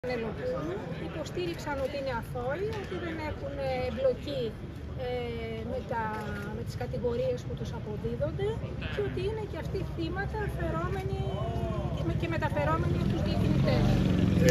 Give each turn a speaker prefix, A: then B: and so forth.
A: Υποστήριξαν ότι είναι αθώοι, ότι δεν έχουν εμπλοκή με τις κατηγορίες που τους αποδίδονται και ότι είναι και αυτοί θύματα και μεταφερόμενοι από τους διακινητές.